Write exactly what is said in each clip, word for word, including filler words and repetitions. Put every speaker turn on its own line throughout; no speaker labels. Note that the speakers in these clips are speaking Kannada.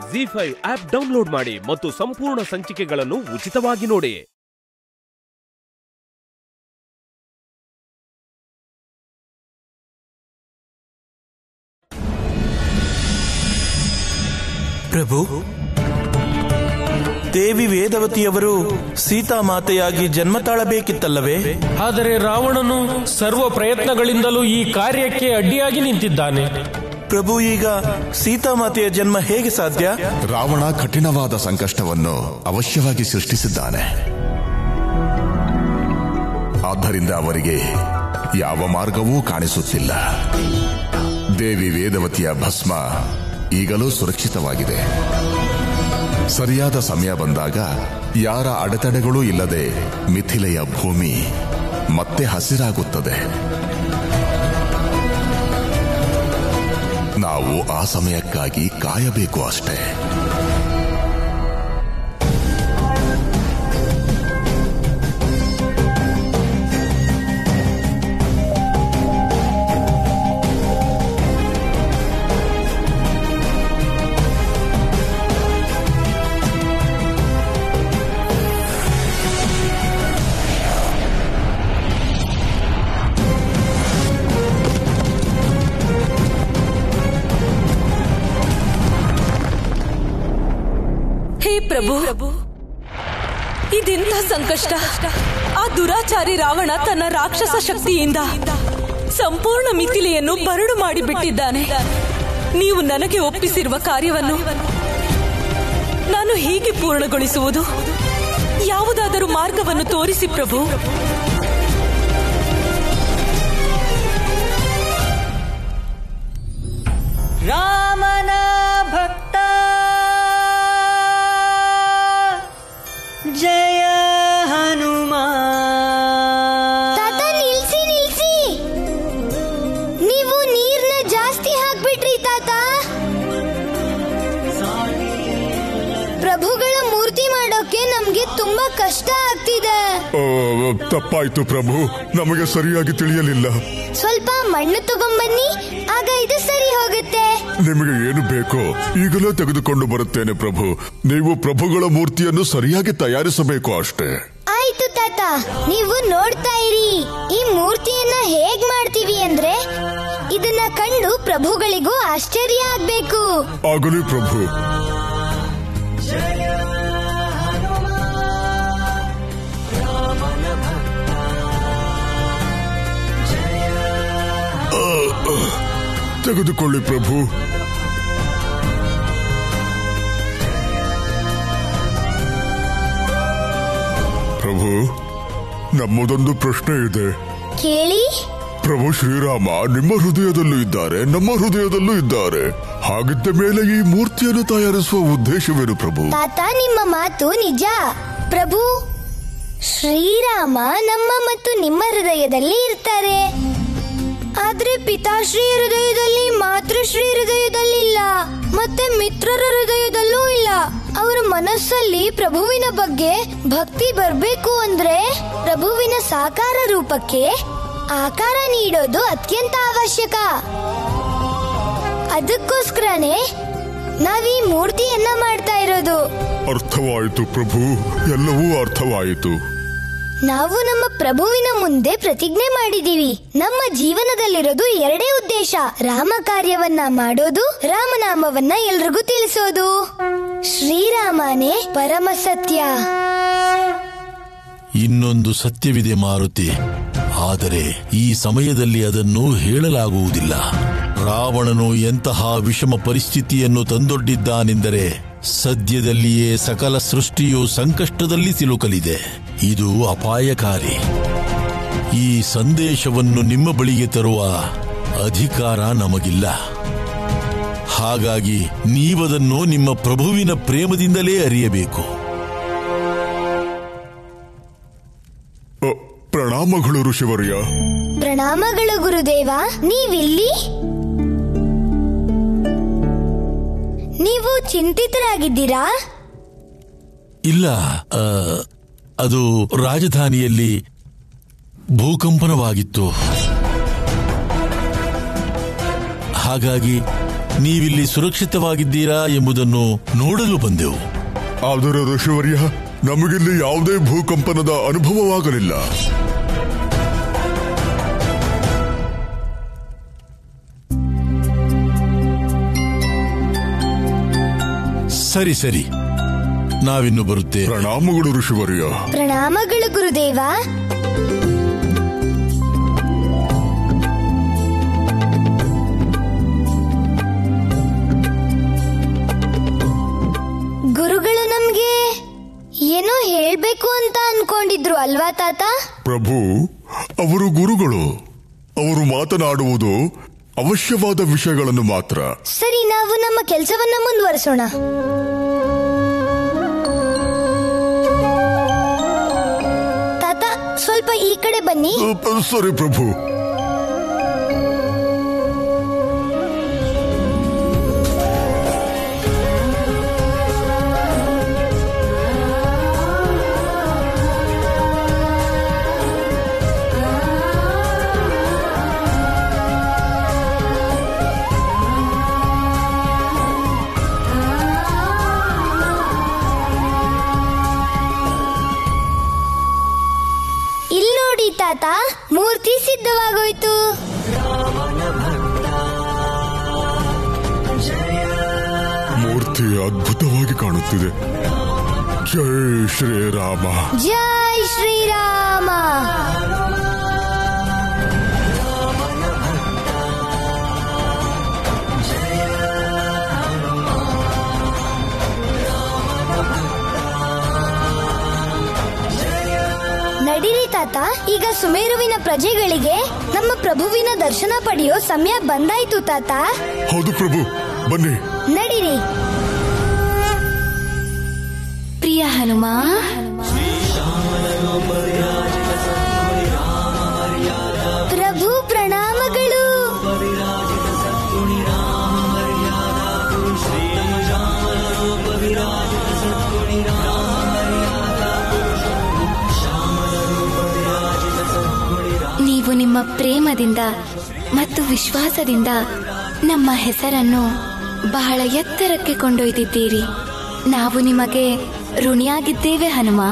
ಜೀ ಫೈವ್ ಆಪ್ ಡೌನ್ಲೋಡ್ ಮಾಡಿ ಮತ್ತು ಸಂಪೂರ್ಣ ಸಂಚಿಕೆಗಳನ್ನು ಉಚಿತವಾಗಿ ನೋಡಿ.
ಪ್ರಭು, ದೇವಿ ವೇದವತಿಯವರು ಸೀತಾಮಾತೆಯಾಗಿ ಜನ್ಮ ತಾಳಬೇಕಿತ್ತಲ್ಲವೇ?
ಆದರೆ ರಾವಣನು ಸರ್ವ ಪ್ರಯತ್ನಗಳಿಂದಲೂ ಈ ಕಾರ್ಯಕ್ಕೆ ಅಡ್ಡಿಯಾಗಿ ನಿಂತಿದ್ದಾನೆ.
ಪ್ರಭು, ಈಗ ಸೀತಾಮಾತೆಯ ಜನ್ಮ ಹೇಗೆ ಸಾಧ್ಯ?
ರಾವಣ ಕಠಿಣವಾದ ಸಂಕಷ್ಟವನ್ನು ಅವಶ್ಯವಾಗಿ ಸೃಷ್ಟಿಸಿದ್ದಾನೆ. ಆದ್ದರಿಂದ ಅವರಿಗೆ ಯಾವ ಮಾರ್ಗವೂ ಕಾಣಿಸುತ್ತಿಲ್ಲ. ದೇವಿ ವೇದವತಿಯ ಭಸ್ಮ ಈಗಲೂ ಸುರಕ್ಷಿತವಾಗಿದೆ. ಸರಿಯಾದ ಸಮಯ ಬಂದಾಗ ಯಾರ ಅಡೆತಡೆಗಳೂ ಇಲ್ಲದೆ ಮಿಥಿಲೆಯ ಭೂಮಿ ಮತ್ತೆ ಹಸಿರಾಗುತ್ತದೆ. ನಾವು ಆ ಸಮಯಕ್ಕಾಗಿ ಕಾಯಬೇಕು ಅಷ್ಟೇ.
ಪ್ರಭು, ಇದೆಂಥ ಸಂಕಷ್ಟ! ಆ ದುರಾಚಾರಿ ರಾವಣ ತನ್ನ ರಾಕ್ಷಸ ಶಕ್ತಿಯಿಂದ ಸಂಪೂರ್ಣ ಮಿಥಿಲೆಯನ್ನು ಬರಡು ಮಾಡಿಬಿಟ್ಟಿದ್ದಾನೆ. ನೀವು ನನಗೆ ಒಪ್ಪಿಸಿರುವ ಕಾರ್ಯವನ್ನು ನಾನು ಹೇಗೆ ಪೂರ್ಣಗೊಳಿಸುವುದು? ಯಾವುದಾದರೂ ಮಾರ್ಗವನ್ನು ತೋರಿಸಿ ಪ್ರಭು.
ರಾಮನ ಭಕ್ತ ಜಯ ಹನುಮ.
ತಾತ, ನಿಲ್ಸಿ ನಿಲ್ಸಿ, ನೀವು ನೀರ್ನ ಜಾಸ್ತಿ ಹಾಕ್ಬಿಟ್ರಿ ತಾತ. ಪ್ರಭುಗಳ ಮೂರ್ತಿ ಮಾಡೋಕೆ ನಮ್ಗೆ ತುಂಬಾ ಕಷ್ಟ ಆಗ್ತಿದೆ.
ತಪ್ಪಾಯ್ತು ಪ್ರಭು, ನಮಗೆ ಸರಿಯಾಗಿ ತಿಳಿಯಲಿಲ್ಲ.
ಸ್ವಲ್ಪ ಮಣ್ಣು ತಗೊಂಬನ್ನಿ, ಆಗ ಇದು ಸರಿ ಹೋಗುತ್ತೆ.
ನಿಮಗೆ ಏನು ಬೇಕೋ ಈಗಲೇ ತೆಗೆದುಕೊಂಡು ಬರುತ್ತೇನೆ ಪ್ರಭು. ನೀವು ಪ್ರಭುಗಳ ಮೂರ್ತಿಯನ್ನು ಸರಿಯಾಗಿ ತಯಾರಿಸಬೇಕು ಅಷ್ಟೇ.
ಆಯ್ತು ತಾತ, ನೀವು ನೋಡ್ತಾ ಇರಿ. ಈ ಮೂರ್ತಿಯನ್ನ ಹೇಗ್ ಮಾಡ್ತೀವಿ ಅಂದ್ರೆ ಇದನ್ನ ಕಂಡು ಪ್ರಭುಗಳಿಗೂ ಆಶ್ಚರ್ಯ ಆಗ್ಬೇಕು.
ಆಗಲಿ ಪ್ರಭು. ತೆಗೆದುಕೊಳ್ಳಿ ಪ್ರಭು. ಪ್ರಭು, ನಮ್ಮದೊಂದು ಪ್ರಶ್ನೆ ಇದೆ.
ಕೇಳಿ.
ಪ್ರಭು ಶ್ರೀರಾಮ ನಿಮ್ಮ ಹೃದಯದಲ್ಲೂ ಇದ್ದಾರೆ, ನಮ್ಮ ಹೃದಯದಲ್ಲೂ ಇದ್ದಾರೆ. ಹಾಗಿದ್ದ ಮೇಲೆ ಈ ಮೂರ್ತಿಯನ್ನು ತಯಾರಿಸುವ ಉದ್ದೇಶವೇನು ಪ್ರಭು?
ತಾತ, ನಿಮ್ಮ ಮಾತು ನಿಜ. ಪ್ರಭು, ಶ್ರೀರಾಮ ನಮ್ಮ ಮತ್ತು ನಿಮ್ಮ ಹೃದಯದಲ್ಲಿ ಇರ್ತಾರೆ. ಆದ್ರೆ ಪಿತಾಶ್ರೀ ಹೃದಯದಲ್ಲಿ, ಮಾತೃಶ್ರೀ ಹೃದಯದಲ್ಲಿಲ್ಲ, ಮತ್ತೆ ಮಿತ್ರರ ಹೃದಯದಲ್ಲೂ ಇಲ್ಲ. ಅವರ ಮನಸ್ಸಲ್ಲಿ ಪ್ರಭುವಿನ ಬಗ್ಗೆ ಭಕ್ತಿ ಬರ್ಬೇಕು ಅಂದ್ರೆ ಪ್ರಭುವಿನ ಸಾಕಾರ ರೂಪಕ್ಕೆ ಆಕಾರ ನೀಡೋದು ಅತ್ಯಂತ ಅವಶ್ಯಕ. ಅದಕ್ಕೋಸ್ಕರನೇ ನಾವೀ ಮೂರ್ತಿಯನ್ನ ಮಾಡ್ತಾ ಇರೋದು.
ಅರ್ಥವಾಯಿತು ಪ್ರಭು, ಎಲ್ಲವೂ ಅರ್ಥವಾಯಿತು.
ನಾವು ನಮ್ಮ ಪ್ರಭುವಿನ ಮುಂದೆ ಪ್ರತಿಜ್ಞೆ ಮಾಡಿದೀವಿ. ನಮ್ಮ ಜೀವನದಲ್ಲಿರೋದು ಎರಡೇ ಉದ್ದೇಶ: ರಾಮ ಕಾರ್ಯವನ್ನ ಮಾಡೋದು, ರಾಮನಾಮವನ್ನ ಎಲ್ರಿಗೂ ತಿಳಿಸೋದು. ಶ್ರೀರಾಮನೇ ಪರಮ ಸತ್ಯ.
ಇನ್ನೊಂದು ಸತ್ಯವಿದೆ ಮಾರುತಿ, ಆದರೆ ಈ ಸಮಯದಲ್ಲಿ ಅದನ್ನು ಹೇಳಲಾಗುವುದಿಲ್ಲ. ರಾವಣನು ಎಂತಹ ವಿಷಮ ಪರಿಸ್ಥಿತಿಯನ್ನು ತಂದೊಡ್ಡಿದ್ದಾನೆಂದರೆ ಸದ್ಯದಲ್ಲಿಯೇ ಸಕಲ ಸೃಷ್ಟಿಯು ಸಂಕಷ್ಟದಲ್ಲಿ ಸಿಲುಕಲಿದೆ. ಇದು ಅಪಾಯಕಾರಿ. ಈ ಸಂದೇಶವನ್ನು ನಿಮ್ಮ ಬಳಿಗೆ ತರುವ ಅಧಿಕಾರ ನಮಗಿಲ್ಲ. ಹಾಗಾಗಿ ನೀವದನ್ನು ನಿಮ್ಮ ಪ್ರಭುವಿನ ಪ್ರೇಮದಿಂದಲೇ ಅರಿಯಬೇಕು.
ಪ್ರಣಾಮಗಳು ಋಷಿವರ್ಯ.
ಪ್ರಣಾಮಗಳು ಗುರುದೇವ. ನೀವಿಲ್ಲಿ? ನೀವು ಚಿಂತಿತರಾಗಿದ್ದೀರಾ?
ಇಲ್ಲ, ಅದು ರಾಜಧಾನಿಯಲ್ಲಿ ಭೂಕಂಪನವಾಗಿತ್ತು. ಹಾಗಾಗಿ ನೀವಿಲ್ಲಿ ಸುರಕ್ಷಿತವಾಗಿದ್ದೀರಾ ಎಂಬುದನ್ನು ನೋಡಲು ಬಂದೆವು.
ಆದರೆ ಋಷಿವರ್ಯ, ನಮಗಿಲ್ಲಿ ಯಾವುದೇ ಭೂಕಂಪನದ ಅನುಭವವಾಗಲಿಲ್ಲ.
ಸರಿ ಸರಿ, ನಾವಿನ್ನು ಬರುತ್ತೇವೆ.
ಪ್ರಣಾಮಗಳು ಋಷಿವರ್ಯ.
ಪ್ರಣಾಮಗಳು ಗುರುದೇವ. ಗುರುಗಳು ನಮ್ಗೆ ಏನೋ ಹೇಳ್ಬೇಕು ಅಂತ ಅನ್ಕೊಂಡಿದ್ರು ಅಲ್ವಾ ತಾತ?
ಪ್ರಭು, ಅವರು ಗುರುಗಳು. ಅವರು ಮಾತನಾಡುವುದು ಅವಶ್ಯವಾದ ವಿಷಯಗಳನ್ನು ಮಾತ್ರ.
ಸರಿ, ನಾವು ನಮ್ಮ ಕೆಲಸವನ್ನ ಮುಂದುವರಿಸೋಣ. ತಾತ, ಸ್ವಲ್ಪ ಈ ಕಡೆ ಬನ್ನಿ.
ಸರಿ ಪ್ರಭು.
ತಾತ, ಮೂರ್ತಿ ಸಿದ್ಧವಾಗೋಯ್ತು.
ಮೂರ್ತಿ ಅದ್ಭುತವಾಗಿ ಕಾಣುತ್ತಿದೆ. ಜೈ ಶ್ರೀರಾಮ.
ಜೈ ಶ್ರೀರಾಮ. ನಡೀರಿ ತಾತ, ಈಗ ಸುಮೇರುವಿನ ಪ್ರಜೆಗಳಿಗೆ ನಮ್ಮ ಪ್ರಭುವಿನ ದರ್ಶನ ಪಡೆಯೋ ಸಮಯ ಬಂದಾಯ್ತು ತಾತ.
ಹೌದು ಪ್ರಭು, ಬನ್ನಿ.
ನಡೀರಿ.
ಪ್ರಿಯ ಹನುಮ,
ಪ್ರಭು ಪ್ರಣಾಮಗಳು.
ನೀವು ನಿಮ್ಮ ಪ್ರೇಮದಿಂದ ಮತ್ತು ವಿಶ್ವಾಸದಿಂದ ನಮ್ಮ ಹೆಸರನ್ನು ಬಹಳ ಎತ್ತರಕ್ಕೆ ಕೊಂಡೊಯ್ದಿದ್ದೀರಿ. ನಾವು ನಿಮಗೆ ಋಣಿಯಾಗಿದ್ದೇವೆ ಹನುಮ.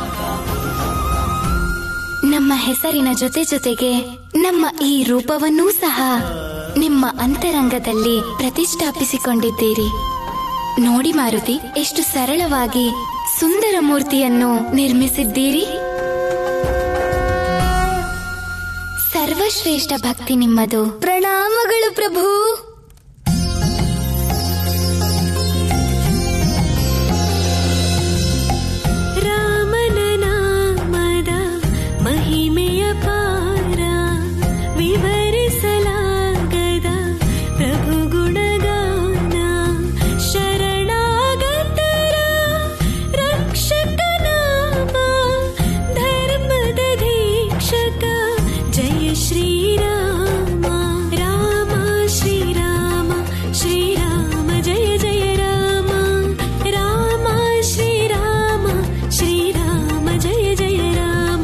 ನಮ್ಮ ಹೆಸರಿನ ಜೊತೆ ಜೊತೆಗೆ ನಮ್ಮ ಈ ರೂಪವನ್ನೂ ಸಹ ನಿಮ್ಮ ಅಂತರಂಗದಲ್ಲಿ ಪ್ರತಿಷ್ಠಾಪಿಸಿಕೊಂಡಿದ್ದೀರಿ. ನೋಡಿ ಮಾರುತಿ, ಎಷ್ಟು ಸರಳವಾಗಿ ಸುಂದರ ಮೂರ್ತಿಯನ್ನು ನಿರ್ಮಿಸಿದ್ದೀರಿ. ಸರ್ವಶ್ರೇಷ್ಠ ಭಕ್ತಿ ನಿಮ್ಮದು.
ಪ್ರಣಾಮಗಳು ಪ್ರಭು.
ರಾಮನ ನಾಮದ ಮಹಿಮೆಯ ಪಾರ ವಿವರಿಸಲಾಗದ ಪ್ರಭು ಗುಣಗಾನ. ಶರಣಾಗತರ ರಕ್ಷಕ ನಾಮ, ಧರ್ಮದ ದೀಕ್ಷಕ ಜಯ ಶ್ರೀರಾಮ. ರಾಮ ಶ್ರೀರಾಮ ಶ್ರೀರಾಮ ಜಯ ಜಯ ರಾಮ. ರಾಮ ಶ್ರೀರಾಮ ಶ್ರೀರಾಮ ಜಯ ಜಯ ರಾಮ.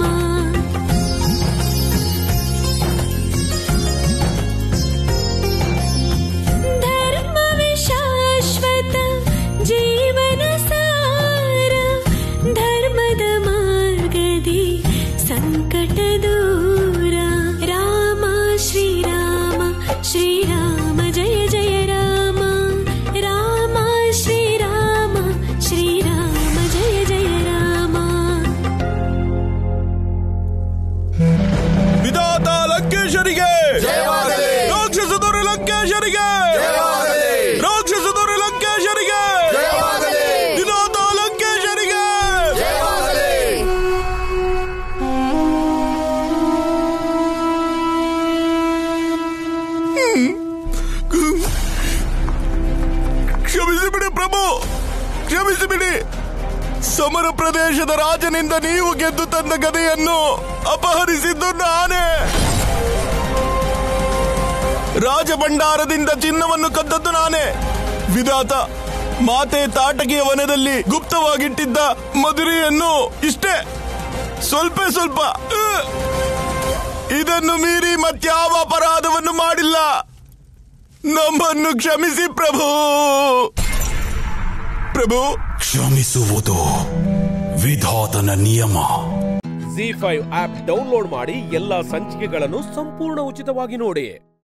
ಧರ್ಮವೇ ಶಾಶ್ವತ ಜೀವನ ಸಾರ, ಧರ್ಮದ ಮಾರ್ಗದಿ ಸಂಕಟ ದೂರ. ರಾಮ ಶ್ರೀರಾಮ ಶ್ರೀರಾಮ ಜಯ ಜಯ ರಾಮ. ರಾಮ ಶ್ರೀರಾಮ ಶ್ರೀರಾಮ ಜಯ ಜಯ ರಾಮ.
ವಿಧಾತ ಲಂಕೇಶರಿಗೆ, ರಾಕ್ಷಸ ದೊರೆ ಲಂಕೇಶರಿಗೆ, ರಾಕ್ಷಸ ದೊರೆ ಲಂಕೇಶರಿಗೆ, ವಿಧಾತ ಲಂಕೇಶರಿಗೆ. ಕ್ಷಮಿಸಿಬಿಡಿ ಪ್ರಭು, ಕ್ಷಮಿಸಿಬಿಡಿ. ಸಮರ ಪ್ರದೇಶದ ರಾಜನಿಂದ ನೀವು ಗೆದ್ದು ತಂದ ಗದೆಯನ್ನು ಅಪಹರಿಸಿದ್ದು ನಾನೇ. ರಾಜಭಂಡಾರದಿಂದ ಚಿನ್ನವನ್ನು ಕದ್ದದ್ದು ನಾನೇ. ವಿಧಾತ, ಮಾತೆ ತಾಟಕಿಯ ವನದಲ್ಲಿ ಗುಪ್ತವಾಗಿಟ್ಟಿದ್ದ ಮಧುರೆಯನ್ನು ಇಷ್ಟೇ, ಸ್ವಲ್ಪ ಸ್ವಲ್ಪ. ಇದನ್ನು ಮೀರಿ ಮತ್ಯಾವ ಅಪರಾಧವನ್ನು ಮಾಡಿಲ್ಲ. ನಮ್ಮನ್ನು ಕ್ಷಮಿಸಿ ಪ್ರಭು. ಪ್ರಭು,
ಕ್ಷಮಿಸುವುದು ವಿಧಾತನ ನಿಯಮ.
ಜಿ ಫೈವ್ ಆಪ್ ಡೌನ್ಲೋಡ್ ಮಾಡಿ ಎಲ್ಲಾ ಸಂಚಿಕೆಗಳನ್ನು ಸಂಪೂರ್ಣ ಉಚಿತವಾಗಿ ನೋಡಿ.